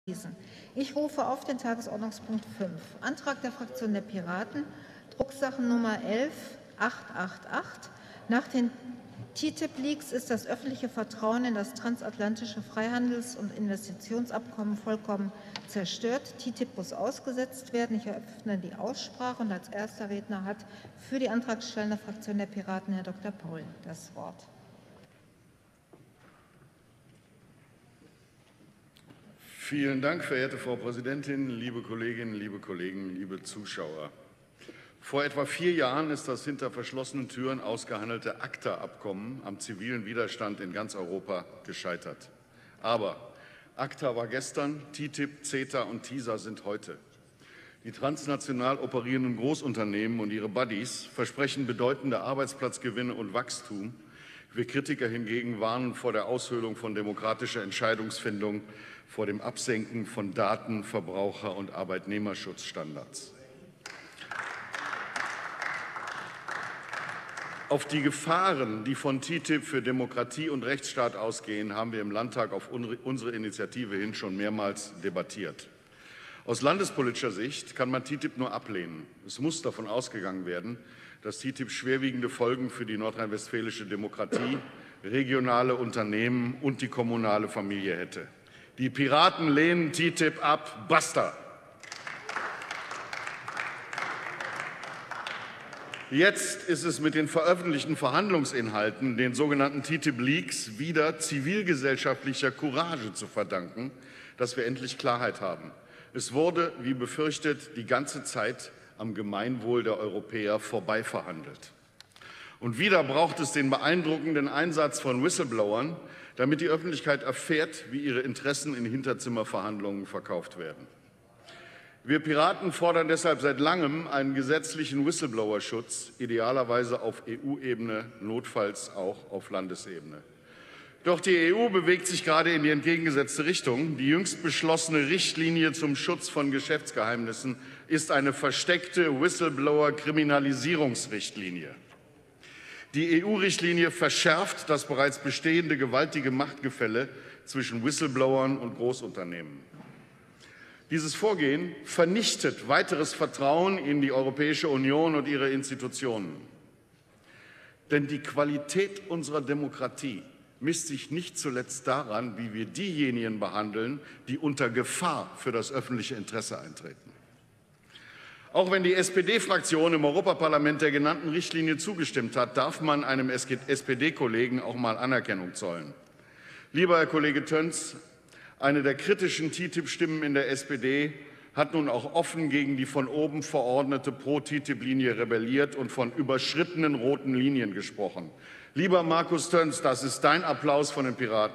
Ich rufe auf den Tagesordnungspunkt 5, Antrag der Fraktion der Piraten, Drucksache-Nummer 11888. Nach den TTIP-Leaks ist das öffentliche Vertrauen in das transatlantische Freihandels- und Investitionsabkommen vollkommen zerstört. TTIP muss ausgesetzt werden. Ich eröffne die Aussprache und als erster Redner hat für die antragstellende Fraktion der Piraten Herr Dr. Paul das Wort. Vielen Dank, verehrte Frau Präsidentin, liebe Kolleginnen, liebe Kollegen, liebe Zuschauer. Vor etwa 4 Jahren ist das hinter verschlossenen Türen ausgehandelte ACTA-Abkommen am zivilen Widerstand in ganz Europa gescheitert. Aber ACTA war gestern, TTIP, CETA und TISA sind heute. Die transnational operierenden Großunternehmen und ihre Buddies versprechen bedeutende Arbeitsplatzgewinne und Wachstum. Wir Kritiker hingegen warnen vor der Aushöhlung von demokratischer Entscheidungsfindung, vor dem Absenken von Daten-, Verbraucher- und Arbeitnehmerschutzstandards. Auf die Gefahren, die von TTIP für Demokratie und Rechtsstaat ausgehen, haben wir im Landtag auf unsere Initiative hin schon mehrmals debattiert. Aus landespolitischer Sicht kann man TTIP nur ablehnen. Es muss davon ausgegangen werden, dass TTIP schwerwiegende Folgen für die nordrhein-westfälische Demokratie, regionale Unternehmen und die kommunale Familie hätte. Die Piraten lehnen TTIP ab. Basta! Jetzt ist es mit den veröffentlichten Verhandlungsinhalten, den sogenannten TTIP-Leaks, wieder zivilgesellschaftlicher Courage zu verdanken, dass wir endlich Klarheit haben. Es wurde, wie befürchtet, die ganze Zeit am Gemeinwohl der Europäer vorbei verhandelt. Und wieder braucht es den beeindruckenden Einsatz von Whistleblowern, damit die Öffentlichkeit erfährt, wie ihre Interessen in Hinterzimmerverhandlungen verkauft werden. Wir Piraten fordern deshalb seit langem einen gesetzlichen Whistleblower-Schutz, idealerweise auf EU-Ebene, notfalls auch auf Landesebene. Doch die EU bewegt sich gerade in die entgegengesetzte Richtung. Die jüngst beschlossene Richtlinie zum Schutz von Geschäftsgeheimnissen ist eine versteckte Whistleblower-Kriminalisierungsrichtlinie. Die EU-Richtlinie verschärft das bereits bestehende gewaltige Machtgefälle zwischen Whistleblowern und Großunternehmen. Dieses Vorgehen vernichtet weiteres Vertrauen in die Europäische Union und ihre Institutionen. Denn die Qualität unserer Demokratie misst sich nicht zuletzt daran, wie wir diejenigen behandeln, die unter Gefahr für das öffentliche Interesse eintreten. Auch wenn die SPD-Fraktion im Europaparlament der genannten Richtlinie zugestimmt hat, darf man einem SPD-Kollegen auch mal Anerkennung zollen. Lieber Herr Kollege Töns, eine der kritischen TTIP-Stimmen in der SPD hat nun auch offen gegen die von oben verordnete Pro-TTIP-Linie rebelliert und von überschrittenen roten Linien gesprochen. Lieber Markus Töns, das ist dein Applaus von den Piraten.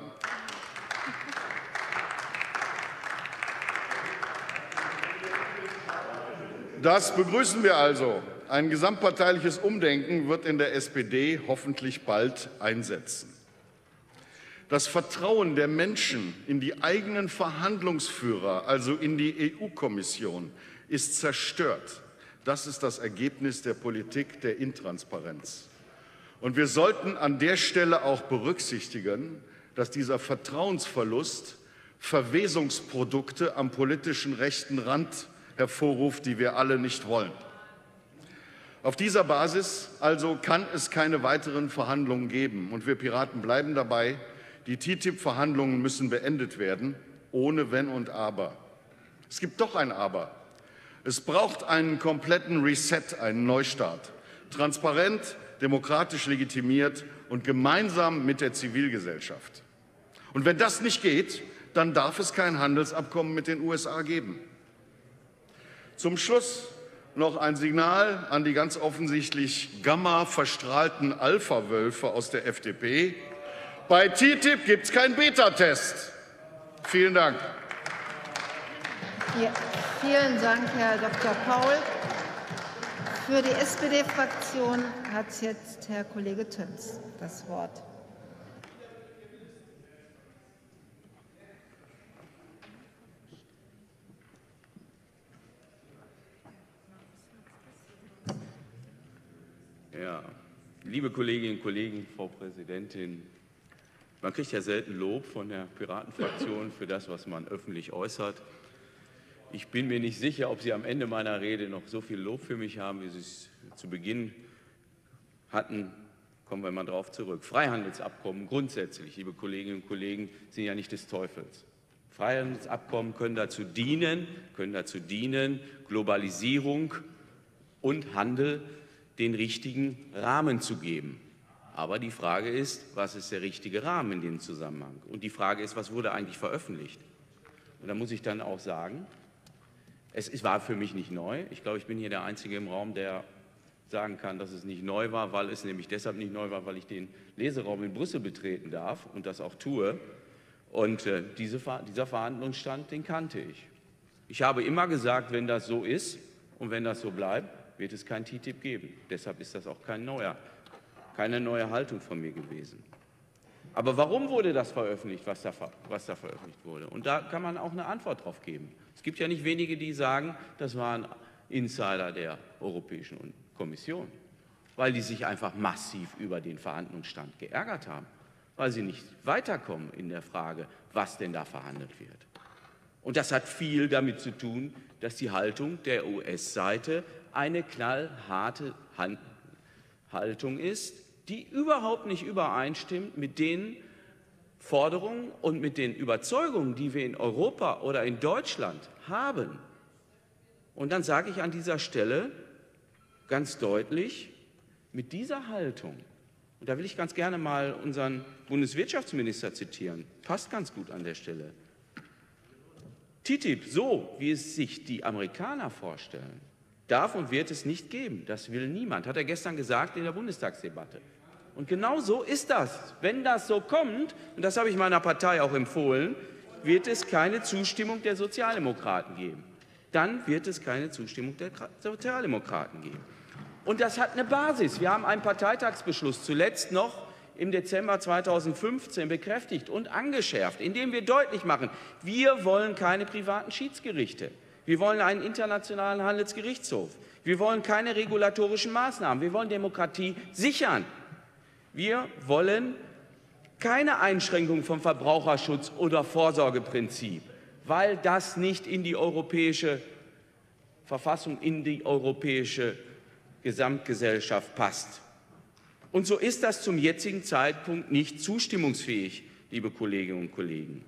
Das begrüßen wir also. Ein gesamtparteiliches Umdenken wird in der SPD hoffentlich bald einsetzen. Das Vertrauen der Menschen in die eigenen Verhandlungsführer, also in die EU-Kommission, ist zerstört. Das ist das Ergebnis der Politik der Intransparenz. Und wir sollten an der Stelle auch berücksichtigen, dass dieser Vertrauensverlust Verwesungsprodukte am politischen rechten Rand hervorruft, die wir alle nicht wollen. Auf dieser Basis also kann es keine weiteren Verhandlungen geben. Und wir Piraten bleiben dabei, die TTIP-Verhandlungen müssen beendet werden, ohne Wenn und Aber. Es gibt doch ein Aber. Es braucht einen kompletten Reset, einen Neustart. Transparent, demokratisch legitimiert und gemeinsam mit der Zivilgesellschaft. Und wenn das nicht geht, dann darf es kein Handelsabkommen mit den USA geben. Zum Schluss noch ein Signal an die ganz offensichtlich Gamma-verstrahlten Alpha-Wölfe aus der FDP. Bei TTIP gibt es keinen Beta-Test. Vielen Dank. Ja, vielen Dank, Herr Dr. Paul. Für die SPD-Fraktion hat jetzt Herr Kollege Töns das Wort. Ja, liebe Kolleginnen und Kollegen, Frau Präsidentin, Man kriegt ja selten Lob von der Piratenfraktion für das, was man öffentlich äußert. Ich bin mir nicht sicher, ob Sie am Ende meiner Rede noch so viel Lob für mich haben, wie Sie es zu Beginn hatten. Kommen wir mal darauf zurück. Freihandelsabkommen grundsätzlich, liebe Kolleginnen und Kollegen, sind ja nicht des Teufels. Freihandelsabkommen können dazu dienen, Globalisierung und Handel den richtigen Rahmen zu geben. Aber die Frage ist, was ist der richtige Rahmen in dem Zusammenhang? Und die Frage ist, was wurde eigentlich veröffentlicht? Und da muss ich dann auch sagen, es war für mich nicht neu. Ich glaube, ich bin hier der Einzige im Raum, der sagen kann, dass es nicht neu war, weil es nämlich deshalb nicht neu war, weil ich den Leseraum in Brüssel betreten darf und das auch tue. Und dieser Verhandlungsstand, den kannte ich. Ich habe immer gesagt, wenn das so ist und wenn das so bleibt, wird es kein TTIP geben. Deshalb ist das auch keine neue Haltung von mir gewesen. Aber warum wurde das veröffentlicht, was da veröffentlicht wurde? Und da kann man auch eine Antwort drauf geben. Es gibt ja nicht wenige, die sagen, das waren Insider der Europäischen Kommission, weil die sich einfach massiv über den Verhandlungsstand geärgert haben, weil sie nicht weiterkommen in der Frage, was denn da verhandelt wird. Und das hat viel damit zu tun, dass die Haltung der US-Seite eine knallharte Haltung ist, die überhaupt nicht übereinstimmt mit den Forderungen und mit den Überzeugungen, die wir in Europa oder in Deutschland haben. Und dann sage ich an dieser Stelle ganz deutlich, mit dieser Haltung, und da will ich ganz gerne mal unseren Bundeswirtschaftsminister zitieren, passt ganz gut an der Stelle. TTIP, so wie es sich die Amerikaner vorstellen, darf und wird es nicht geben. Das will niemand, hat er gestern gesagt in der Bundestagsdebatte. Und genau so ist das. Wenn das so kommt, und das habe ich meiner Partei auch empfohlen, wird es keine Zustimmung der Sozialdemokraten geben. Dann wird es keine Zustimmung der Sozialdemokraten geben. Und das hat eine Basis. Wir haben einen Parteitagsbeschluss zuletzt noch im Dezember 2015 bekräftigt und angeschärft, indem wir deutlich machen, wir wollen keine privaten Schiedsgerichte. Wir wollen einen internationalen Handelsgerichtshof. Wir wollen keine regulatorischen Maßnahmen. Wir wollen Demokratie sichern. Wir wollen keine Einschränkung vom Verbraucherschutz oder Vorsorgeprinzip, weil das nicht in die europäische Verfassung, in die europäische Gesamtgesellschaft passt. Und so ist das zum jetzigen Zeitpunkt nicht zustimmungsfähig, liebe Kolleginnen und Kollegen.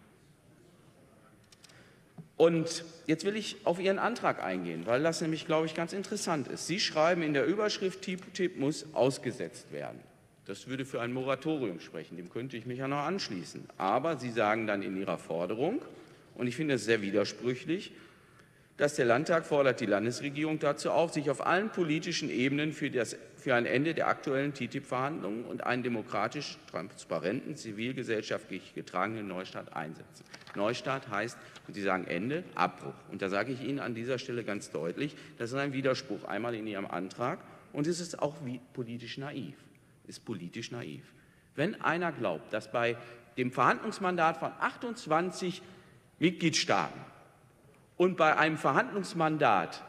Und jetzt will ich auf Ihren Antrag eingehen, weil das nämlich, glaube ich, ganz interessant ist. Sie schreiben in der Überschrift, TTIP muss ausgesetzt werden. Das würde für ein Moratorium sprechen, dem könnte ich mich ja noch anschließen. Aber Sie sagen dann in Ihrer Forderung, und ich finde es sehr widersprüchlich, dass der Landtag fordert die Landesregierung dazu auf, sich auf allen politischen Ebenen für ein Ende der aktuellen TTIP-Verhandlungen und einen demokratisch, transparenten, zivilgesellschaftlich getragenen Neustart einsetzen. Neustart heißt, und Sie sagen Ende, Abbruch. Und da sage ich Ihnen an dieser Stelle ganz deutlich, das ist ein Widerspruch einmal in Ihrem Antrag und es ist auch politisch naiv. Ist politisch naiv. Wenn einer glaubt, dass bei dem Verhandlungsmandat von 28 Mitgliedstaaten und bei einem Verhandlungsmandat,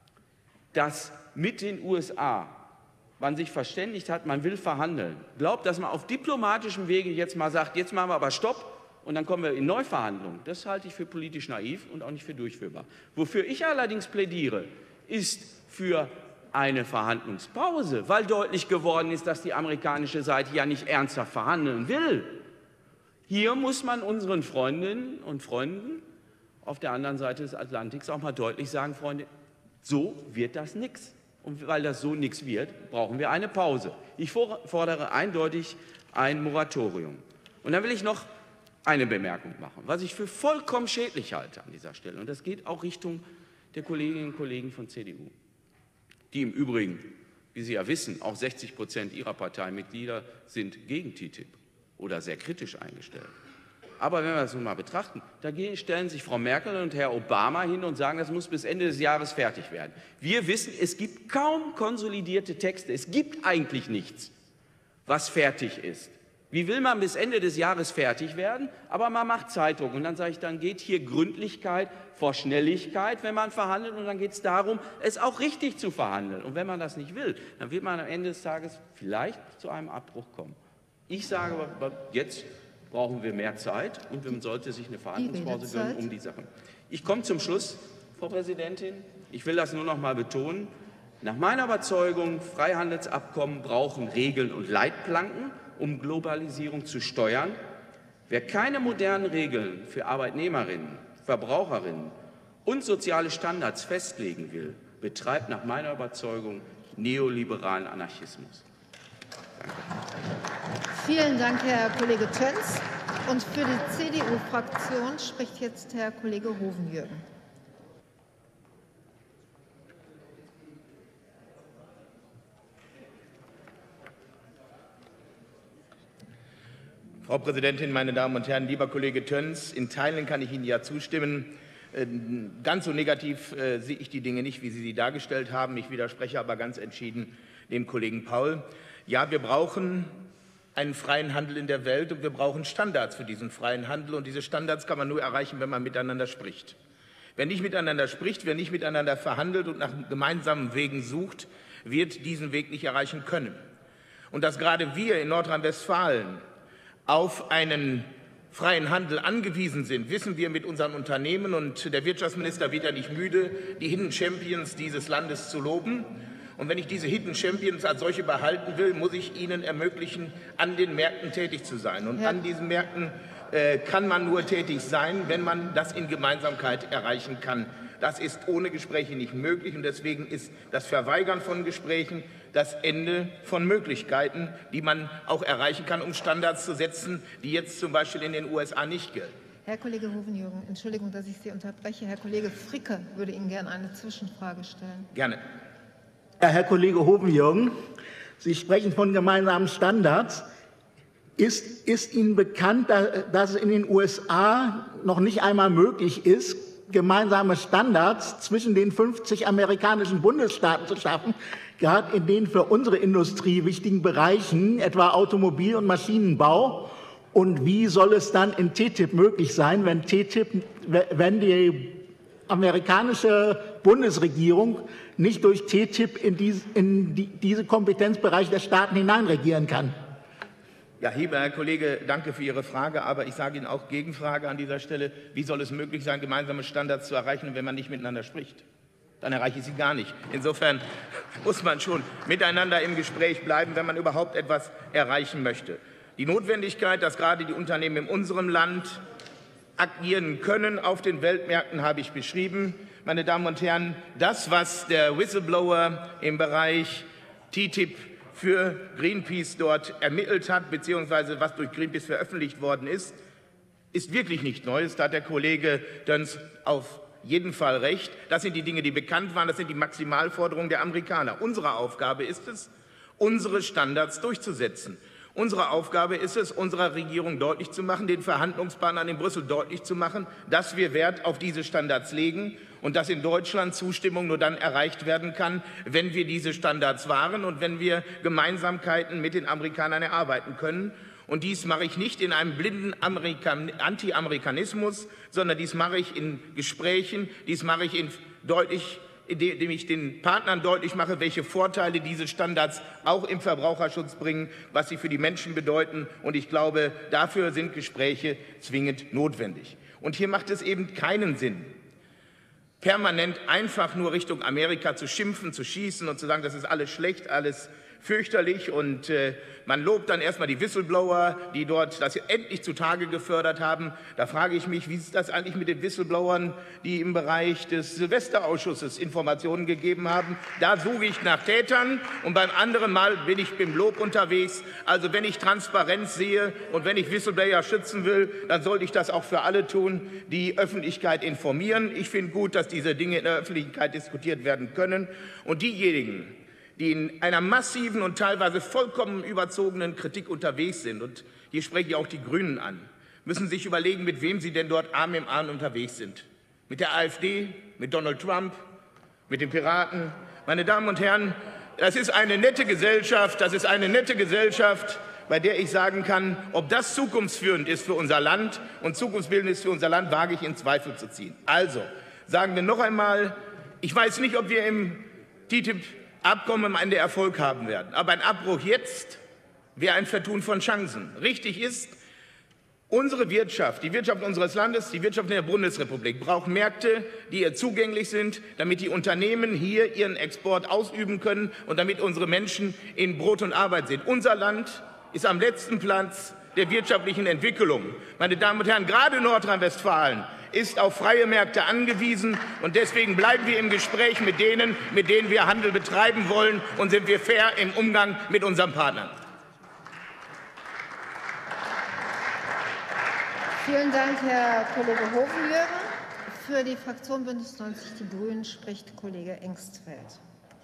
das mit den USA man sich verständigt hat, man will verhandeln, glaubt, dass man auf diplomatischem Wege jetzt mal sagt, jetzt machen wir aber Stopp und dann kommen wir in Neuverhandlungen. Das halte ich für politisch naiv und auch nicht für durchführbar. Wofür ich allerdings plädiere, ist für eine Verhandlungspause, weil deutlich geworden ist, dass die amerikanische Seite ja nicht ernsthaft verhandeln will. Hier muss man unseren Freundinnen und Freunden auf der anderen Seite des Atlantiks auch mal deutlich sagen, Freunde, so wird das nichts. Und weil das so nichts wird, brauchen wir eine Pause. Ich fordere eindeutig ein Moratorium. Und dann will ich noch eine Bemerkung machen, was ich für vollkommen schädlich halte an dieser Stelle. Und das geht auch Richtung der Kolleginnen und Kollegen von CDU, die im Übrigen, wie Sie ja wissen, auch 60% ihrer Parteimitglieder sind gegen TTIP oder sehr kritisch eingestellt. Aber wenn wir das nun mal betrachten, da stellen sich Frau Merkel und Herr Obama hin und sagen, das muss bis Ende des Jahres fertig werden. Wir wissen, es gibt kaum konsolidierte Texte. Es gibt eigentlich nichts, was fertig ist. Wie will man bis Ende des Jahres fertig werden? Aber man macht Zeitdruck. Und dann sage ich, dann geht hier Gründlichkeit vor Schnelligkeit, wenn man verhandelt. Und dann geht es darum, es auch richtig zu verhandeln. Und wenn man das nicht will, dann wird man am Ende des Tages vielleicht zu einem Abbruch kommen. Ich sage, jetzt brauchen wir mehr Zeit und man sollte sich eine Verhandlungspause gönnen um die Sachen. Ich komme zum Schluss, Frau Präsidentin. Ich will das nur noch mal betonen. Nach meiner Überzeugung, Freihandelsabkommen brauchen Regeln und Leitplanken, um Globalisierung zu steuern. Wer keine modernen Regeln für Arbeitnehmerinnen, Verbraucherinnen und soziale Standards festlegen will, betreibt nach meiner Überzeugung neoliberalen Anarchismus. Danke. Vielen Dank, Herr Kollege Töns. Und für die CDU-Fraktion spricht jetzt Herr Kollege Hovenjürgen. Frau Präsidentin, meine Damen und Herren, lieber Kollege Töns, in Teilen kann ich Ihnen ja zustimmen. Ganz so negativ sehe ich die Dinge nicht, wie Sie sie dargestellt haben. Ich widerspreche aber ganz entschieden dem Kollegen Paul. Ja, wir brauchen einen freien Handel in der Welt und wir brauchen Standards für diesen freien Handel. Und diese Standards kann man nur erreichen, wenn man miteinander spricht. Wer nicht miteinander spricht, wer nicht miteinander verhandelt und nach gemeinsamen Wegen sucht, wird diesen Weg nicht erreichen können. Und dass gerade wir in Nordrhein-Westfalen auf einen freien Handel angewiesen sind, wissen wir mit unseren Unternehmen. Und der Wirtschaftsminister wird ja nicht müde, die Hidden Champions dieses Landes zu loben. Und wenn ich diese Hidden Champions als solche behalten will, muss ich ihnen ermöglichen, an den Märkten tätig zu sein. Und an diesen Märkten kann man nur tätig sein, wenn man das in Gemeinsamkeit erreichen kann. Das ist ohne Gespräche nicht möglich. Und deswegen ist das Verweigern von Gesprächen das Ende von Möglichkeiten, die man auch erreichen kann, um Standards zu setzen, die jetzt zum Beispiel in den USA nicht gelten. Herr Kollege Hovenjürgen, Entschuldigung, dass ich Sie unterbreche. Herr Kollege Fricke würde Ihnen gerne eine Zwischenfrage stellen. Gerne. Ja, Herr Kollege Hovenjürgen, Sie sprechen von gemeinsamen Standards. Ist Ihnen bekannt, dass es in den USA noch nicht einmal möglich ist, gemeinsame Standards zwischen den 50 amerikanischen Bundesstaaten zu schaffen, gerade in den für unsere Industrie wichtigen Bereichen, etwa Automobil- und Maschinenbau? Und wie soll es dann in TTIP möglich sein, wenn die amerikanische Bundesregierung nicht durch TTIP in diese Kompetenzbereiche der Staaten hineinregieren kann? Ja, lieber Herr Kollege, danke für Ihre Frage, aber ich sage Ihnen auch Gegenfrage an dieser Stelle. Wie soll es möglich sein, gemeinsame Standards zu erreichen, wenn man nicht miteinander spricht? Dann erreiche ich sie gar nicht. Insofern muss man schon miteinander im Gespräch bleiben, wenn man überhaupt etwas erreichen möchte. Die Notwendigkeit, dass gerade die Unternehmen in unserem Land agieren können auf den Weltmärkten, habe ich beschrieben. Meine Damen und Herren, das, was der Whistleblower im Bereich TTIP für Greenpeace dort ermittelt hat, beziehungsweise was durch Greenpeace veröffentlicht worden ist, ist wirklich nicht Neues. Da hat der Kollege Töns auf jeden Fall recht. Das sind die Dinge, die bekannt waren. Das sind die Maximalforderungen der Amerikaner. Unsere Aufgabe ist es, unsere Standards durchzusetzen. Unsere Aufgabe ist es, unserer Regierung deutlich zu machen, den Verhandlungspartnern in Brüssel deutlich zu machen, dass wir Wert auf diese Standards legen und dass in Deutschland Zustimmung nur dann erreicht werden kann, wenn wir diese Standards wahren und wenn wir Gemeinsamkeiten mit den Amerikanern erarbeiten können. Und dies mache ich nicht in einem blinden Anti-Amerikanismus, sondern dies mache ich in Gesprächen, dies mache ich indem ich den Partnern deutlich mache, welche Vorteile diese Standards auch im Verbraucherschutz bringen, was sie für die Menschen bedeuten. Und ich glaube, dafür sind Gespräche zwingend notwendig. Und hier macht es eben keinen Sinn, permanent einfach nur Richtung Amerika zu schimpfen, zu schießen und zu sagen, das ist alles schlecht, alles fürchterlich. Und man lobt dann erstmal die Whistleblower, die dort das endlich zutage gefördert haben. Da frage ich mich, wie ist das eigentlich mit den Whistleblowern, die im Bereich des Silvesterausschusses Informationen gegeben haben? Da suche ich nach Tätern und beim anderen Mal bin ich im Lob unterwegs. Also wenn ich Transparenz sehe und wenn ich Whistleblower schützen will, dann sollte ich das auch für alle tun, die Öffentlichkeit informieren. Ich finde gut, dass diese Dinge in der Öffentlichkeit diskutiert werden können. Und diejenigen, die in einer massiven und teilweise vollkommen überzogenen Kritik unterwegs sind, und hier spreche ich auch die Grünen an, müssen sich überlegen, mit wem sie denn dort Arm in Arm unterwegs sind. Mit der AfD, mit Donald Trump, mit den Piraten. Meine Damen und Herren, das ist eine nette Gesellschaft, bei der ich sagen kann, ob das zukunftsführend ist für unser Land und zukunftsbildend ist für unser Land, wage ich in Zweifel zu ziehen. Also, sagen wir noch einmal, ich weiß nicht, ob wir im TTIP-Abkommen am Ende Erfolg haben werden. Aber ein Abbruch jetzt wäre ein Vertun von Chancen. Richtig ist, unsere Wirtschaft, die Wirtschaft unseres Landes, die Wirtschaft in der Bundesrepublik braucht Märkte, die ihr zugänglich sind, damit die Unternehmen hier ihren Export ausüben können und damit unsere Menschen in Brot und Arbeit sind. Unser Land ist am letzten Platz der wirtschaftlichen Entwicklung. Meine Damen und Herren, gerade Nordrhein-Westfalen ist auf freie Märkte angewiesen, und deswegen bleiben wir im Gespräch mit denen wir Handel betreiben wollen, und sind wir fair im Umgang mit unseren Partnern. Vielen Dank, Herr Kollege Hovenjörgen. Für die Fraktion Bündnis 90 Die Grünen spricht Kollege Engstfeld.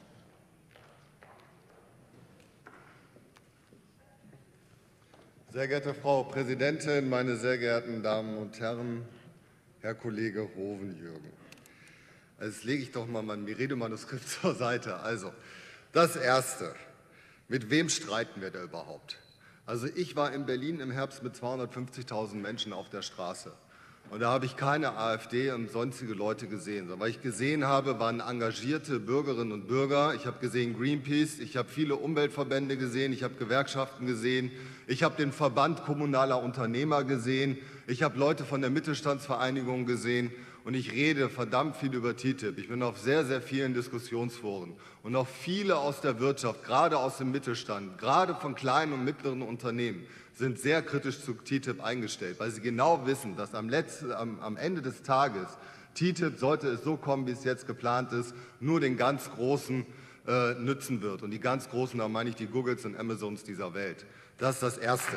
Sehr geehrte Frau Präsidentin, meine sehr geehrten Damen und Herren, Herr Kollege Hovenjörgen. Jetzt lege ich doch mal mein Redemanuskript zur Seite. Also, das Erste. Mit wem streiten wir da überhaupt? Also ich war in Berlin im Herbst mit 250.000 Menschen auf der Straße. Und da habe ich keine AfD und sonstige Leute gesehen. Sondern was ich gesehen habe, waren engagierte Bürgerinnen und Bürger. Ich habe gesehen Greenpeace, ich habe viele Umweltverbände gesehen, ich habe Gewerkschaften gesehen, ich habe den Verband kommunaler Unternehmer gesehen, ich habe Leute von der Mittelstandsvereinigung gesehen. Und ich rede verdammt viel über TTIP. Ich bin auf sehr, sehr vielen Diskussionsforen. Und auch viele aus der Wirtschaft, gerade aus dem Mittelstand, gerade von kleinen und mittleren Unternehmen, sind sehr kritisch zu TTIP eingestellt, weil sie genau wissen, dass am Ende des Tages TTIP, sollte es so kommen, wie es jetzt geplant ist, nur den ganz Großen nützen wird. Und die ganz Großen, da meine ich die Googles und Amazons dieser Welt. Das ist das Erste.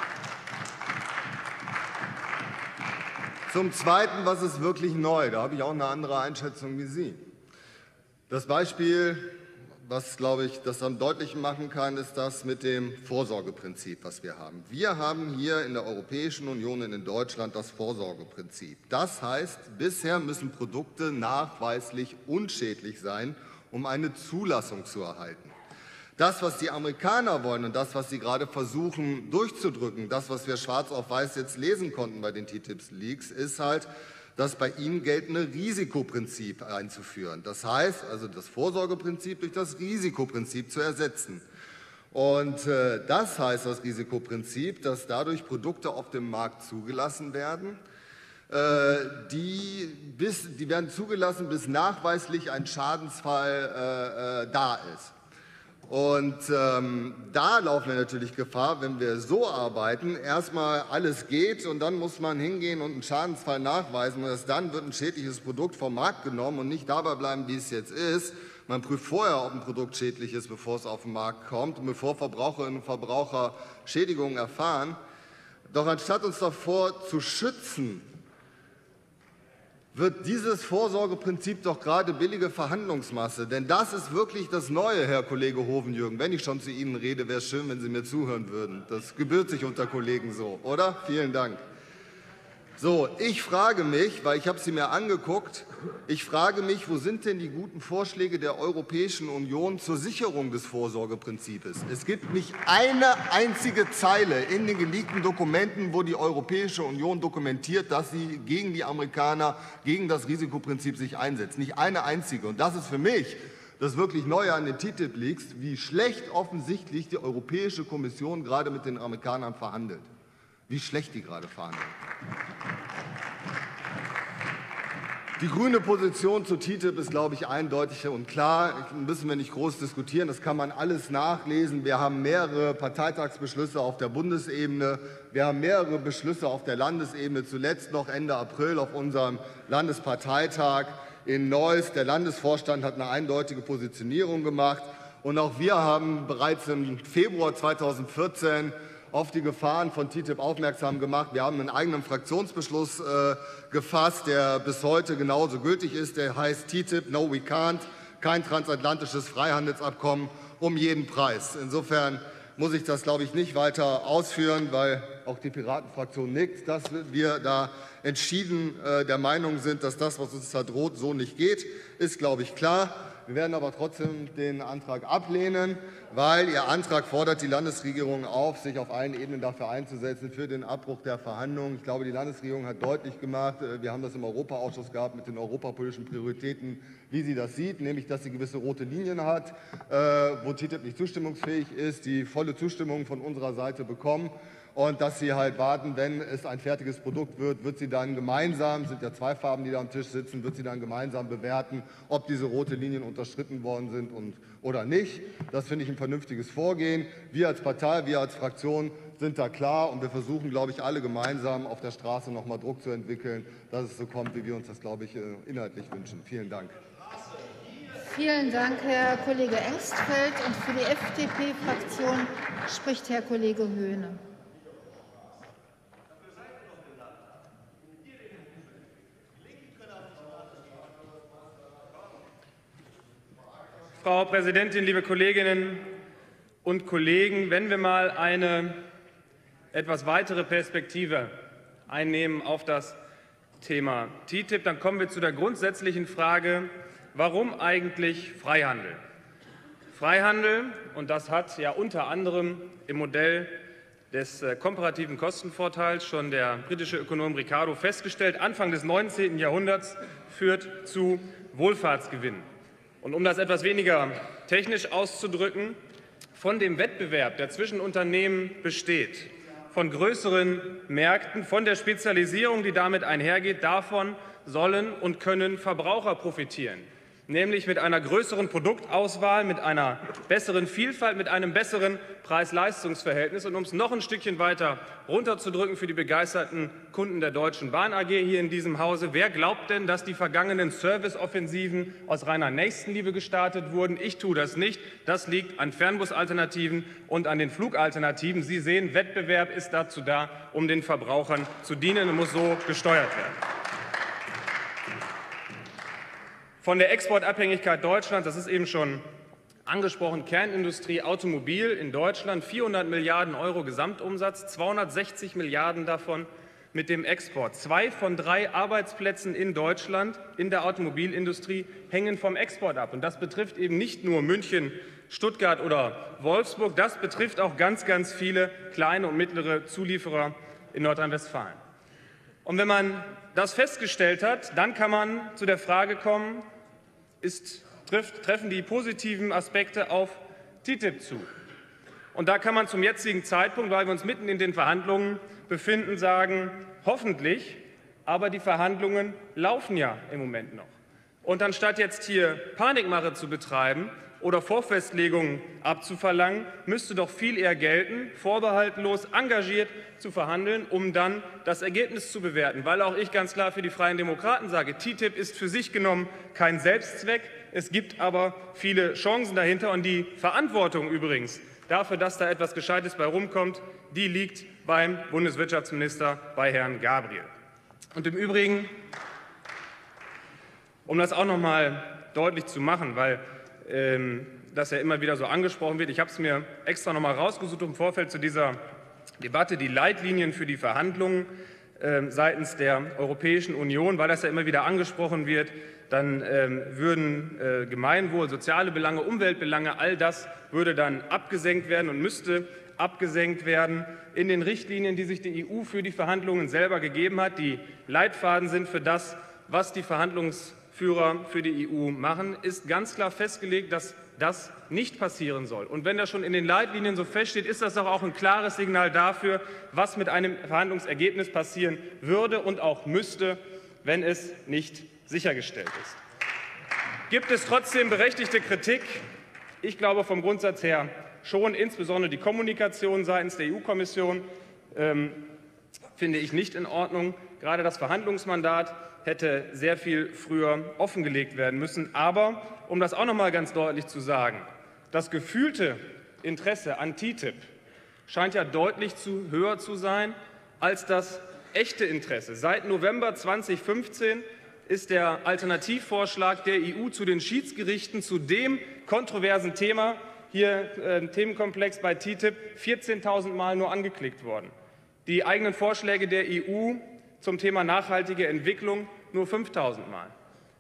Zum Zweiten, was ist wirklich neu? Da habe ich auch eine andere Einschätzung wie Sie. Das Beispiel, was, glaube ich, das am deutlichen machen kann, ist das mit dem Vorsorgeprinzip, was wir haben. Wir haben hier in der Europäischen Union und in Deutschland das Vorsorgeprinzip. Das heißt, bisher müssen Produkte nachweislich unschädlich sein, um eine Zulassung zu erhalten. Das, was die Amerikaner wollen und das, was sie gerade versuchen durchzudrücken, das, was wir schwarz auf weiß jetzt lesen konnten bei den TTIP-Leaks, ist halt, das bei ihnen geltende Risikoprinzip einzuführen. Das heißt, also das Vorsorgeprinzip durch das Risikoprinzip zu ersetzen. Und das heißt, das Risikoprinzip, dass dadurch Produkte auf dem Markt zugelassen werden, die werden zugelassen, bis nachweislich ein Schadensfall da ist. Und da laufen wir natürlich Gefahr, wenn wir so arbeiten, erstmal alles geht und dann muss man hingehen und einen Schadensfall nachweisen und erst dann wird ein schädliches Produkt vom Markt genommen und nicht dabei bleiben, wie es jetzt ist. Man prüft vorher, ob ein Produkt schädlich ist, bevor es auf den Markt kommt und bevor Verbraucherinnen und Verbraucher Schädigungen erfahren. Doch anstatt uns davor zu schützen, wird dieses Vorsorgeprinzip doch gerade billige Verhandlungsmasse. Denn das ist wirklich das Neue, Herr Kollege Hovenjörgen. Wenn ich schon zu Ihnen rede, wäre es schön, wenn Sie mir zuhören würden. Das gebührt sich unter Kollegen so, oder? Vielen Dank. So, ich frage mich, weil ich habe sie mir angeguckt, ich frage mich, wo sind denn die guten Vorschläge der Europäischen Union zur Sicherung des Vorsorgeprinzips? Es gibt nicht eine einzige Zeile in den geleakten Dokumenten, wo die Europäische Union dokumentiert, dass sie gegen die Amerikaner, gegen das Risikoprinzip sich einsetzt. Nicht eine einzige. Und das ist für mich das wirklich Neue an den TTIP-Leaks, wie schlecht offensichtlich die Europäische Kommission gerade mit den Amerikanern verhandelt. Wie schlecht die gerade verhandeln. Die grüne Position zu TTIP ist, glaube ich, eindeutig und klar. Müssen wir nicht groß diskutieren. Das kann man alles nachlesen. Wir haben mehrere Parteitagsbeschlüsse auf der Bundesebene. Wir haben mehrere Beschlüsse auf der Landesebene. Zuletzt noch Ende April auf unserem Landesparteitag in Neuss. Der Landesvorstand hat eine eindeutige Positionierung gemacht. Und auch wir haben bereits im Februar 2014 auf die Gefahren von TTIP aufmerksam gemacht. Wir haben einen eigenen Fraktionsbeschluss gefasst, der bis heute genauso gültig ist. Der heißt TTIP, No We Can't, kein transatlantisches Freihandelsabkommen um jeden Preis. Insofern muss ich das, glaube ich, nicht weiter ausführen, weil auch die Piratenfraktion nickt, dass wir da entschieden der Meinung sind, dass das, was uns da droht, so nicht geht, ist, glaube ich, klar. Wir werden aber trotzdem den Antrag ablehnen, weil Ihr Antrag fordert die Landesregierung auf, sich auf allen Ebenen dafür einzusetzen, für den Abbruch der Verhandlungen. Ich glaube, die Landesregierung hat deutlich gemacht, wir haben das im Europaausschuss gehabt mit den europapolitischen Prioritäten, wie sie das sieht, nämlich dass sie gewisse rote Linien hat, wo TTIP nicht zustimmungsfähig ist, die volle Zustimmung von unserer Seite bekommen. Und dass sie halt warten, wenn es ein fertiges Produkt wird, wird sie dann gemeinsam, es sind ja zwei Farben, die da am Tisch sitzen, wird sie dann gemeinsam bewerten, ob diese rote Linien unterschritten worden sind oder nicht. Das finde ich ein vernünftiges Vorgehen. Wir als Partei, wir als Fraktion sind da klar und wir versuchen, glaube ich, alle gemeinsam auf der Straße noch mal Druck zu entwickeln, dass es so kommt, wie wir uns das, glaube ich, inhaltlich wünschen. Vielen Dank. Vielen Dank, Herr Kollege Engstfeld. Und für die FDP-Fraktion spricht Herr Kollege Höhne. Frau Präsidentin, liebe Kolleginnen und Kollegen! Wenn wir mal eine etwas weitere Perspektive einnehmen auf das Thema TTIP, dann kommen wir zu der grundsätzlichen Frage, warum eigentlich Freihandel? Freihandel, und das hat ja unter anderem im Modell des komparativen Kostenvorteils schon der britische Ökonom Ricardo festgestellt, Anfang des 19. Jahrhunderts führt zu Wohlfahrtsgewinnen. Und um das etwas weniger technisch auszudrücken, von dem Wettbewerb, der zwischen Unternehmen besteht, von größeren Märkten, von der Spezialisierung, die damit einhergeht, davon sollen und können Verbraucher profitieren, nämlich mit einer größeren Produktauswahl, mit einer besseren Vielfalt, mit einem besseren Preis-Leistungs-Verhältnis. Und um es noch ein Stückchen weiter runterzudrücken für die begeisterten Kunden der Deutschen Bahn AG hier in diesem Hause: Wer glaubt denn, dass die vergangenen Serviceoffensiven aus reiner Nächstenliebe gestartet wurden? Ich tue das nicht. Das liegt an Fernbusalternativen und an den Flugalternativen. Sie sehen, Wettbewerb ist dazu da, um den Verbrauchern zu dienen und muss so gesteuert werden. Von der Exportabhängigkeit Deutschlands, das ist eben schon angesprochen, Kernindustrie, Automobil in Deutschland, 400 Milliarden € Gesamtumsatz, 260 Milliarden davon mit dem Export. 2 von 3 Arbeitsplätzen in Deutschland in der Automobilindustrie hängen vom Export ab. Und das betrifft eben nicht nur München, Stuttgart oder Wolfsburg, das betrifft auch ganz, ganz viele kleine und mittlere Zulieferer in Nordrhein-Westfalen. Und wenn man das festgestellt hat, dann kann man zu der Frage kommen, treffen die positiven Aspekte auf TTIP zu? Und da kann man zum jetzigen Zeitpunkt, weil wir uns mitten in den Verhandlungen befinden, sagen, hoffentlich, aber die Verhandlungen laufen ja im Moment noch. Und anstatt jetzt hier Panikmache zu betreiben oder Vorfestlegungen abzuverlangen, müsste doch viel eher gelten, vorbehaltlos engagiert zu verhandeln, um dann das Ergebnis zu bewerten. Weil auch ich ganz klar für die Freien Demokraten sage, TTIP ist für sich genommen kein Selbstzweck, es gibt aber viele Chancen dahinter. Und die Verantwortung übrigens dafür, dass da etwas Gescheites bei rumkommt, die liegt beim Bundeswirtschaftsminister, bei Herrn Gabriel. Und im Übrigen, um das auch noch mal deutlich zu machen, weil das ja immer wieder so angesprochen wird. Ich habe es mir extra noch mal rausgesucht im Vorfeld zu dieser Debatte, die Leitlinien für die Verhandlungen seitens der Europäischen Union, weil das ja immer wieder angesprochen wird. Dann würden Gemeinwohl, soziale Belange, Umweltbelange, all das würde dann abgesenkt werden und müsste abgesenkt werden in den Richtlinien, die sich die EU für die Verhandlungen selber gegeben hat. Die Leitfaden sind für das, was die Verhandlungsführer für die EU machen, ist ganz klar festgelegt, dass das nicht passieren soll. Und wenn das schon in den Leitlinien so feststeht, ist das doch auch ein klares Signal dafür, was mit einem Verhandlungsergebnis passieren würde und auch müsste, wenn es nicht sichergestellt ist. Gibt es trotzdem berechtigte Kritik? Ich glaube vom Grundsatz her schon, insbesondere die Kommunikation seitens der EU-Kommission finde ich nicht in Ordnung. Gerade das Verhandlungsmandat hätte sehr viel früher offengelegt werden müssen. Aber, um das auch noch mal ganz deutlich zu sagen, das gefühlte Interesse an TTIP scheint ja deutlich höher zu sein als das echte Interesse. Seit November 2015 ist der Alternativvorschlag der EU zu den Schiedsgerichten zu dem kontroversen Thema, hier Themenkomplex bei TTIP, 14.000 Mal nur angeklickt worden. Die eigenen Vorschläge der EU zum Thema nachhaltige Entwicklung nur 5.000 Mal.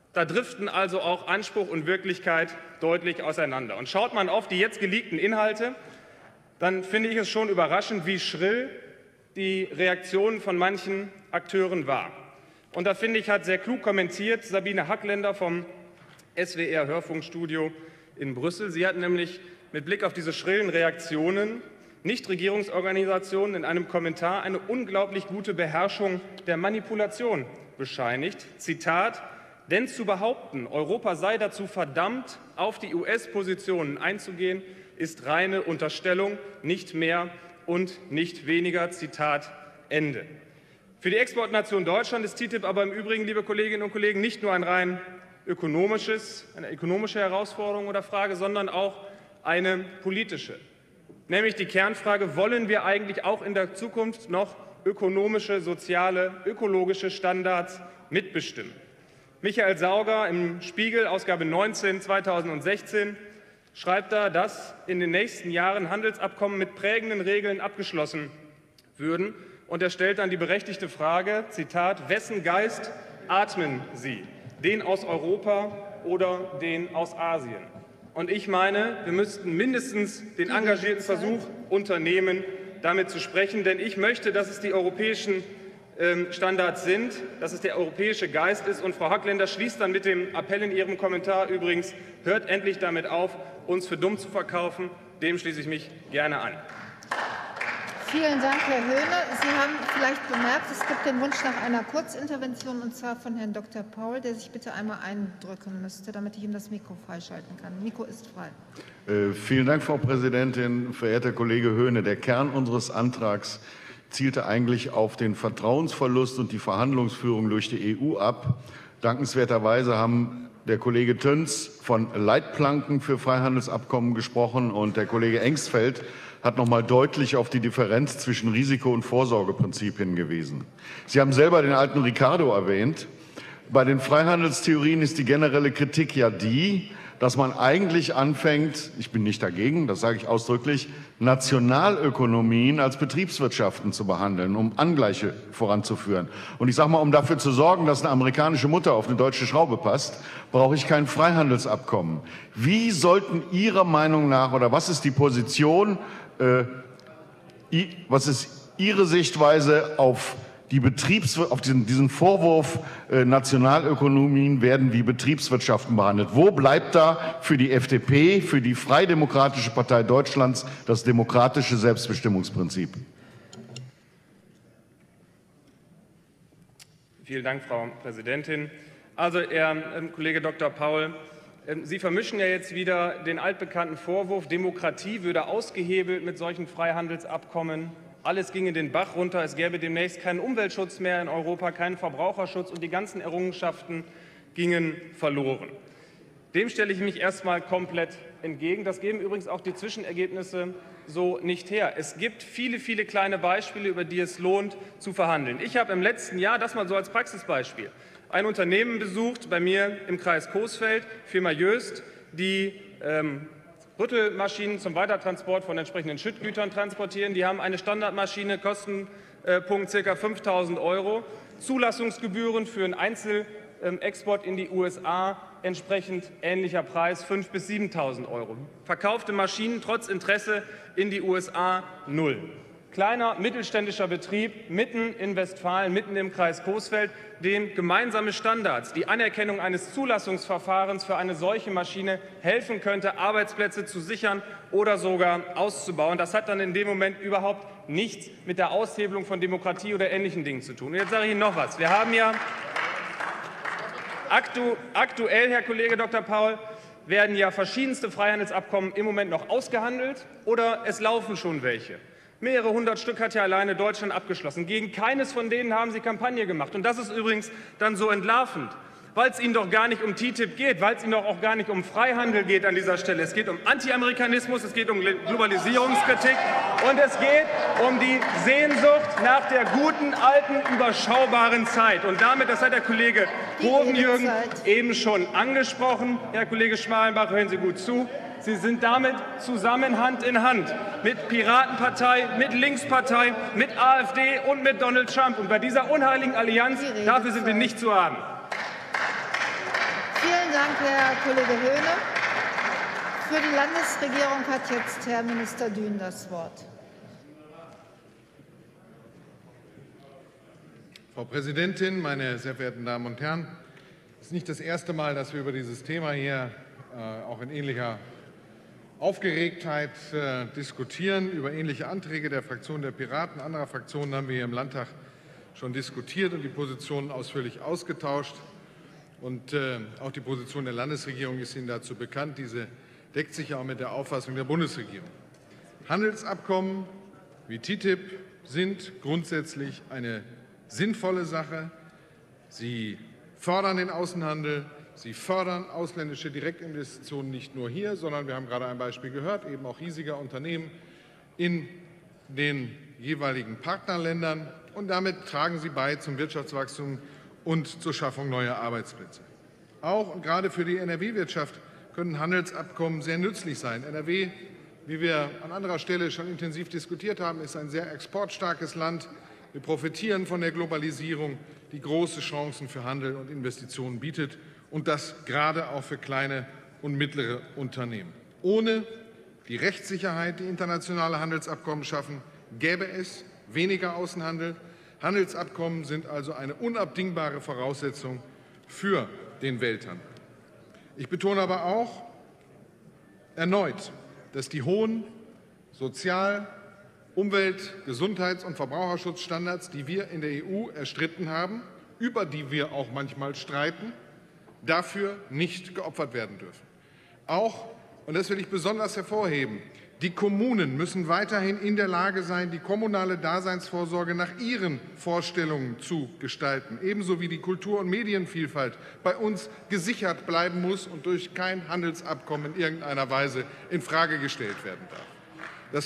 Da driften also auch Anspruch und Wirklichkeit deutlich auseinander. Und schaut man auf die jetzt geleakten Inhalte, dann finde ich es schon überraschend, wie schrill die Reaktion von manchen Akteuren war. Und da finde ich, hat sehr klug kommentiert Sabine Hackländer vom SWR Hörfunkstudio in Brüssel. Sie hat nämlich mit Blick auf diese schrillen Reaktionen Nichtregierungsorganisationen in einem Kommentar eine unglaublich gute Beherrschung der Manipulation bescheinigt. Zitat: Denn zu behaupten, Europa sei dazu verdammt, auf die US-Positionen einzugehen, ist reine Unterstellung, nicht mehr und nicht weniger. Zitat Ende. Für die Exportnation Deutschland ist TTIP aber im Übrigen, liebe Kolleginnen und Kollegen, nicht nur eine ökonomische Herausforderung oder Frage, sondern auch eine politische. Nämlich die Kernfrage: Wollen wir eigentlich auch in der Zukunft noch ökonomische, soziale, ökologische Standards mitbestimmen? Michael Sauger im Spiegel, Ausgabe 19, 2016, schreibt da, dass in den nächsten Jahren Handelsabkommen mit prägenden Regeln abgeschlossen würden. Und er stellt dann die berechtigte Frage, Zitat: Wessen Geist atmen Sie? Den aus Europa oder den aus Asien? Und ich meine, wir müssten mindestens den engagierten Versuch unternehmen, damit zu sprechen. Denn ich möchte, dass es die europäischen Standards sind, dass es der europäische Geist ist. Und Frau Hackländer schließt dann mit dem Appell in ihrem Kommentar übrigens: Hört endlich damit auf, uns für dumm zu verkaufen. Dem schließe ich mich gerne an. Vielen Dank, Herr Höhne. Sie haben vielleicht bemerkt, es gibt den Wunsch nach einer Kurzintervention, und zwar von Herrn Dr. Paul, der sich bitte einmal eindrücken müsste, damit ich ihm das Mikro freischalten kann. Mikro ist frei. Vielen Dank, Frau Präsidentin. Verehrter Kollege Höhne, der Kern unseres Antrags zielte eigentlich auf den Vertrauensverlust und die Verhandlungsführung durch die EU ab. Dankenswerterweise haben der Kollege Tünz von Leitplanken für Freihandelsabkommen gesprochen und der Kollege Engstfeld hat noch mal deutlich auf die Differenz zwischen Risiko- und Vorsorgeprinzip hingewiesen. Sie haben selber den alten Ricardo erwähnt. Bei den Freihandelstheorien ist die generelle Kritik ja die, dass man eigentlich anfängt, ich bin nicht dagegen, das sage ich ausdrücklich, Nationalökonomien als Betriebswirtschaften zu behandeln, um Angleiche voranzuführen. Und ich sage mal, um dafür zu sorgen, dass eine amerikanische Mutter auf eine deutsche Schraube passt, brauche ich kein Freihandelsabkommen. Wie sollten Ihrer Meinung nach, oder was ist die Position, was ist Ihre Sichtweise auf diesen Vorwurf, Nationalökonomien werden wie Betriebswirtschaften behandelt? Wo bleibt da für die FDP, für die Freidemokratische Partei Deutschlands das demokratische Selbstbestimmungsprinzip? Vielen Dank, Frau Präsidentin. Also, Herr Kollege Dr. Paul, Sie vermischen ja jetzt wieder den altbekannten Vorwurf, Demokratie würde ausgehebelt mit solchen Freihandelsabkommen. Alles ging in den Bach runter, es gäbe demnächst keinen Umweltschutz mehr in Europa, keinen Verbraucherschutz und die ganzen Errungenschaften gingen verloren. Dem stelle ich mich erstmal komplett entgegen. Das geben übrigens auch die Zwischenergebnisse so nicht her. Es gibt viele, viele kleine Beispiele, über die es lohnt zu verhandeln. Ich habe im letzten Jahr, das mal so als Praxisbeispiel, ein Unternehmen besucht bei mir im Kreis Coesfeld, Firma Jöst, die Rüttelmaschinen zum Weitertransport von entsprechenden Schüttgütern transportieren. Die haben eine Standardmaschine, Kostenpunkt ca. 5.000 €, Zulassungsgebühren für einen Einzelexport in die USA, entsprechend ähnlicher Preis 5.000 bis 7.000 €. Verkaufte Maschinen trotz Interesse in die USA 0. Kleiner mittelständischer Betrieb mitten in Westfalen, mitten im Kreis Coesfeld, dem gemeinsame Standards, die Anerkennung eines Zulassungsverfahrens für eine solche Maschine helfen könnte, Arbeitsplätze zu sichern oder sogar auszubauen. Das hat dann in dem Moment überhaupt nichts mit der Aushebelung von Demokratie oder ähnlichen Dingen zu tun. Und jetzt sage ich Ihnen noch was. Wir haben ja aktuell, Herr Kollege Dr. Paul, werden ja verschiedenste Freihandelsabkommen im Moment noch ausgehandelt oder es laufen schon welche. Mehrere hundert Stück hat ja alleine Deutschland abgeschlossen. Gegen keines von denen haben Sie Kampagne gemacht. Und das ist übrigens dann so entlarvend, weil es Ihnen doch gar nicht um TTIP geht, weil es Ihnen doch auch gar nicht um Freihandel geht an dieser Stelle. Es geht um Anti-Amerikanismus, es geht um Globalisierungskritik und es geht um die Sehnsucht nach der guten, alten, überschaubaren Zeit. Und damit, das hat der Kollege Hovenjürgen eben schon angesprochen, Herr Kollege Schmalenbach, hören Sie gut zu, Sie sind damit zusammen Hand in Hand mit Piratenpartei, mit Linkspartei, mit AfD und mit Donald Trump. Und bei dieser unheiligen Allianz, dafür sind wir nicht zu haben. Dank, Herr Kollege Höhne. Für die Landesregierung hat jetzt Herr Minister Dün das Wort. Frau Präsidentin, meine sehr verehrten Damen und Herren! Es ist nicht das erste Mal, dass wir über dieses Thema hier auch in ähnlicher Aufgeregtheit diskutieren. Über ähnliche Anträge der Fraktion der Piraten, anderer Fraktionen haben wir hier im Landtag schon diskutiert und die Positionen ausführlich ausgetauscht. Und auch die Position der Landesregierung ist Ihnen dazu bekannt. Diese deckt sich ja auch mit der Auffassung der Bundesregierung. Handelsabkommen wie TTIP sind grundsätzlich eine sinnvolle Sache. Sie fördern den Außenhandel, sie fördern ausländische Direktinvestitionen nicht nur hier, sondern wir haben gerade ein Beispiel gehört, eben auch riesiger Unternehmen in den jeweiligen Partnerländern. Und damit tragen sie bei zum Wirtschaftswachstum und zur Schaffung neuer Arbeitsplätze. Auch und gerade für die NRW-Wirtschaft können Handelsabkommen sehr nützlich sein. NRW, wie wir an anderer Stelle schon intensiv diskutiert haben, ist ein sehr exportstarkes Land. Wir profitieren von der Globalisierung, die große Chancen für Handel und Investitionen bietet, und das gerade auch für kleine und mittlere Unternehmen. Ohne die Rechtssicherheit, die internationale Handelsabkommen schaffen, gäbe es weniger Außenhandel. Handelsabkommen sind also eine unabdingbare Voraussetzung für den Welthandel. Ich betone aber auch erneut, dass die hohen Sozial-, Umwelt-, Gesundheits- und Verbraucherschutzstandards, die wir in der EU erstritten haben, über die wir auch manchmal streiten, dafür nicht geopfert werden dürfen. Auch, und das will ich besonders hervorheben, die Kommunen müssen weiterhin in der Lage sein, die kommunale Daseinsvorsorge nach ihren Vorstellungen zu gestalten, ebenso wie die Kultur- und Medienvielfalt bei uns gesichert bleiben muss und durch kein Handelsabkommen in irgendeiner Weise infrage gestellt werden darf. Das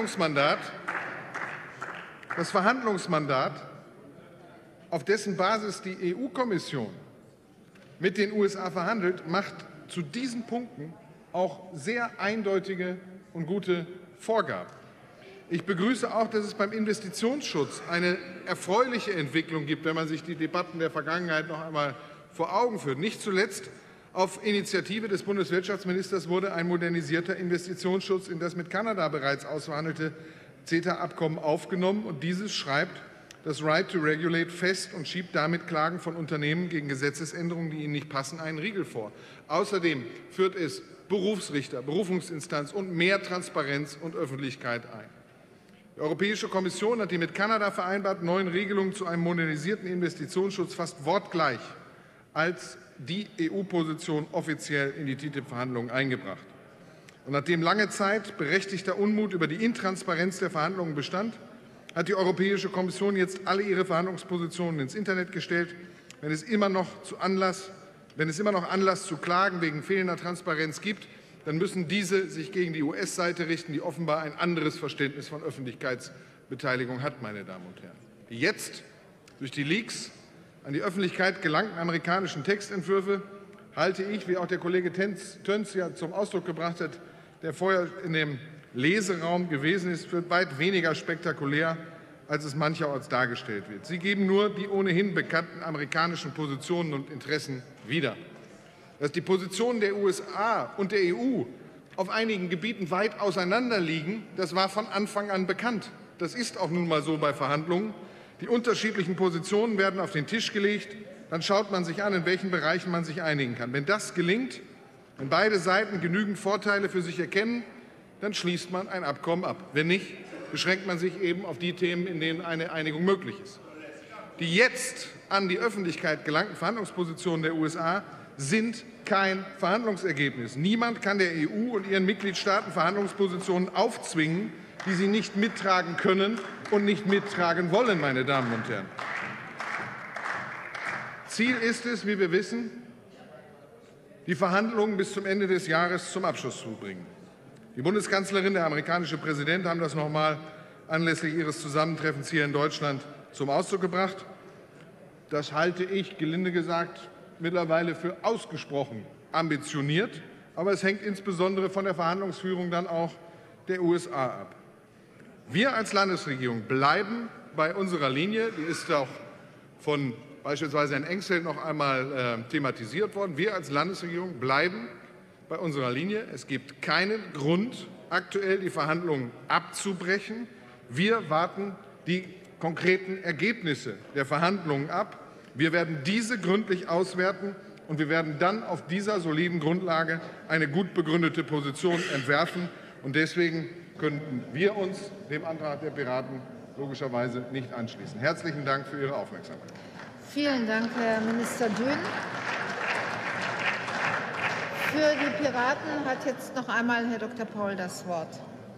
Verhandlungsmandat, auf dessen Basis die EU-Kommission mit den USA verhandelt, macht zu diesen Punkten auch sehr eindeutige und gute Vorgaben. Ich begrüße auch, dass es beim Investitionsschutz eine erfreuliche Entwicklung gibt, wenn man sich die Debatten der Vergangenheit noch einmal vor Augen führt. Nicht zuletzt auf Initiative des Bundeswirtschaftsministers wurde ein modernisierter Investitionsschutz in das mit Kanada bereits ausverhandelte CETA-Abkommen aufgenommen. Und dieses schreibt das Right to Regulate fest und schiebt damit Klagen von Unternehmen gegen Gesetzesänderungen, die ihnen nicht passen, einen Riegel vor. Außerdem führt es Berufsrichter, Berufungsinstanz und mehr Transparenz und Öffentlichkeit ein. Die Europäische Kommission hat die mit Kanada vereinbarten neuen Regelungen zu einem modernisierten Investitionsschutz fast wortgleich als die EU-Position offiziell in die TTIP-Verhandlungen eingebracht. Und nachdem lange Zeit berechtigter Unmut über die Intransparenz der Verhandlungen bestand, hat die Europäische Kommission jetzt alle ihre Verhandlungspositionen ins Internet gestellt. Wenn es immer noch Anlass zu Klagen wegen fehlender Transparenz gibt, dann müssen diese sich gegen die US-Seite richten, die offenbar ein anderes Verständnis von Öffentlichkeitsbeteiligung hat, meine Damen und Herren. Die jetzt durch die Leaks an die Öffentlichkeit gelangten amerikanischen Textentwürfe halte ich, wie auch der Kollege Töns ja zum Ausdruck gebracht hat, der vorher in dem Leseraum gewesen ist, für weit weniger spektakulär, als es mancherorts dargestellt wird. Sie geben nur die ohnehin bekannten amerikanischen Positionen und Interessen wieder. Dass die Positionen der USA und der EU auf einigen Gebieten weit auseinander liegen, das war von Anfang an bekannt. Das ist auch nun mal so bei Verhandlungen. Die unterschiedlichen Positionen werden auf den Tisch gelegt. Dann schaut man sich an, in welchen Bereichen man sich einigen kann. Wenn das gelingt, wenn beide Seiten genügend Vorteile für sich erkennen, dann schließt man ein Abkommen ab. Wenn nicht, beschränkt man sich eben auf die Themen, in denen eine Einigung möglich ist. Die jetzt an die Öffentlichkeit gelangten Verhandlungspositionen der USA sind kein Verhandlungsergebnis. Niemand kann der EU und ihren Mitgliedstaaten Verhandlungspositionen aufzwingen, die sie nicht mittragen können und nicht mittragen wollen, meine Damen und Herren. Ziel ist es, wie wir wissen, die Verhandlungen bis zum Ende des Jahres zum Abschluss zu bringen. Die Bundeskanzlerin, der amerikanische Präsident haben das noch einmal anlässlich ihres Zusammentreffens hier in Deutschland zum Ausdruck gebracht. Das halte ich, gelinde gesagt, mittlerweile für ausgesprochen ambitioniert. Aber es hängt insbesondere von der Verhandlungsführung dann auch der USA ab. Wir als Landesregierung bleiben bei unserer Linie. Die ist auch von beispielsweise in Engsfeld noch einmal thematisiert worden. Wir als Landesregierung bleiben bei unserer Linie. Es gibt keinen Grund, aktuell die Verhandlungen abzubrechen. Wir warten die konkreten Ergebnisse der Verhandlungen ab. Wir werden diese gründlich auswerten und wir werden dann auf dieser soliden Grundlage eine gut begründete Position entwerfen. Und deswegen könnten wir uns dem Antrag der Piraten logischerweise nicht anschließen. Herzlichen Dank für Ihre Aufmerksamkeit. Vielen Dank, Herr Minister Dünn. Für die Piraten hat jetzt noch einmal Herr Dr. Paul das Wort.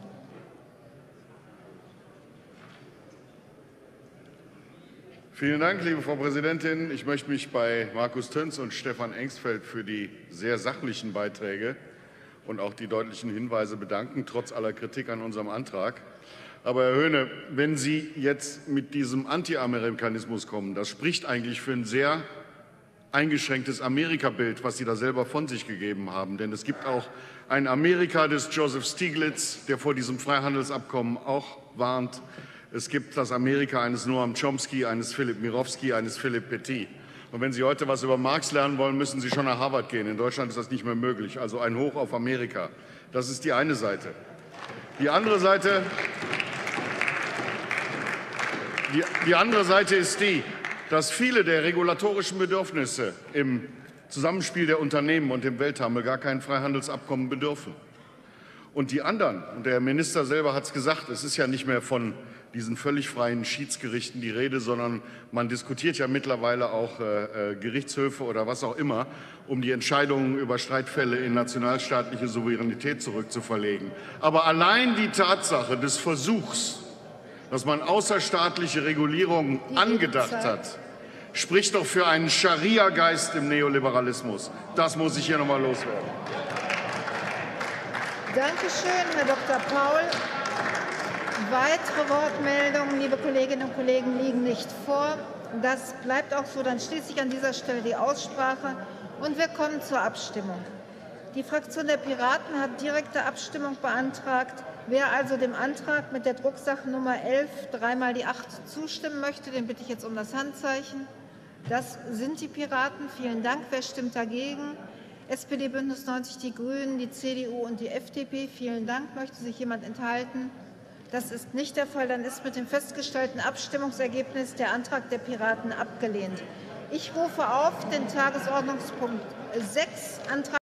Vielen Dank, liebe Frau Präsidentin. Ich möchte mich bei Markus Töns und Stefan Engsfeld für die sehr sachlichen Beiträge und auch die deutlichen Hinweise bedanken, trotz aller Kritik an unserem Antrag. Aber Herr Höhne, wenn Sie jetzt mit diesem Anti-Amerikanismus kommen, das spricht eigentlich für ein sehr eingeschränktes Amerika-Bild, was Sie da selber von sich gegeben haben. Denn es gibt auch ein Amerika des Joseph Stiglitz, der vor diesem Freihandelsabkommen auch warnt. Es gibt das Amerika eines Noam Chomsky, eines Philipp Mirowski, eines Philipp Petit. Und wenn Sie heute etwas über Marx lernen wollen, müssen Sie schon nach Harvard gehen. In Deutschland ist das nicht mehr möglich. Also ein Hoch auf Amerika. Das ist die eine Seite. Die andere Seite ist die, dass viele der regulatorischen Bedürfnisse im Zusammenspiel der Unternehmen und im Welthandel gar kein Freihandelsabkommen bedürfen. Und die anderen, und der Minister selber hat es gesagt, es ist ja nicht mehr von diesen völlig freien Schiedsgerichten die Rede, sondern man diskutiert ja mittlerweile auch Gerichtshöfe oder was auch immer, um die Entscheidungen über Streitfälle in nationalstaatliche Souveränität zurückzuverlegen. Aber allein die Tatsache des Versuchs, dass man außerstaatliche Regulierung angedacht hat, spricht doch für einen Scharia-Geist im Neoliberalismus. Das muss ich hier noch mal loswerden. Danke schön, Herr Dr. Paul. Weitere Wortmeldungen, liebe Kolleginnen und Kollegen, liegen nicht vor. Das bleibt auch so. Dann schließe ich an dieser Stelle die Aussprache und wir kommen zur Abstimmung. Die Fraktion der Piraten hat direkte Abstimmung beantragt. Wer also dem Antrag mit der Drucksachennummer 11 dreimal die 8 zustimmen möchte, den bitte ich jetzt um das Handzeichen. Das sind die Piraten. Vielen Dank. Wer stimmt dagegen? SPD, Bündnis 90, die Grünen, die CDU und die FDP. Vielen Dank. Möchte sich jemand enthalten? Das ist nicht der Fall. Dann ist mit dem festgestellten Abstimmungsergebnis der Antrag der Piraten abgelehnt. Ich rufe auf den Tagesordnungspunkt 6, Antrag